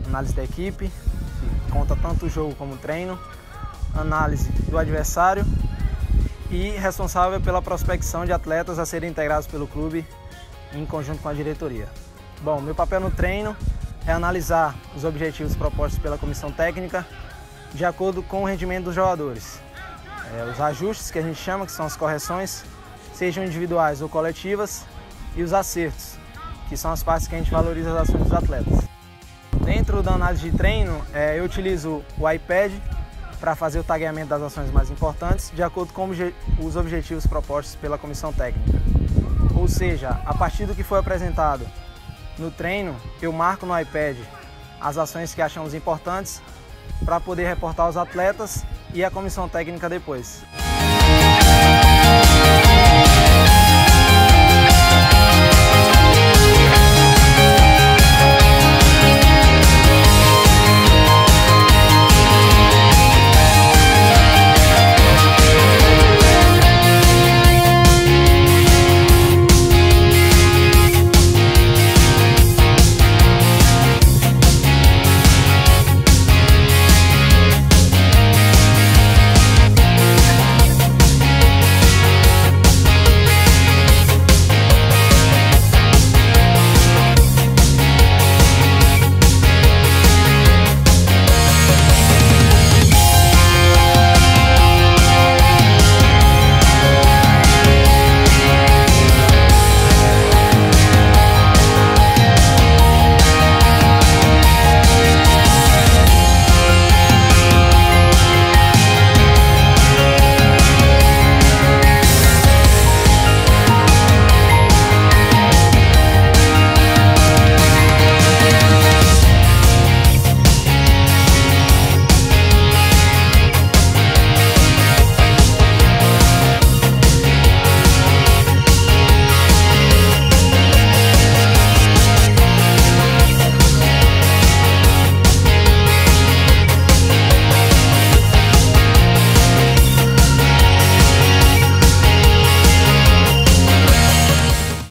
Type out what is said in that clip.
análise da equipe, que conta tanto o jogo como o treino, análise do adversário e responsável pela prospecção de atletas a serem integrados pelo clube em conjunto com a diretoria. Bom, meu papel no treino é analisar os objetivos propostos pela comissão técnica de acordo com o rendimento dos jogadores. Os ajustes, que a gente chama, que são as correções, sejam individuais ou coletivas, e os acertos, que são as partes que a gente valoriza as ações dos atletas. Dentro da análise de treino, eu utilizo o iPad para fazer o tagueamento das ações mais importantes, de acordo com os objetivos propostos pela comissão técnica. Ou seja, a partir do que foi apresentado no treino, eu marco no iPad as ações que achamos importantes para poder reportar aos atletas e à comissão técnica depois.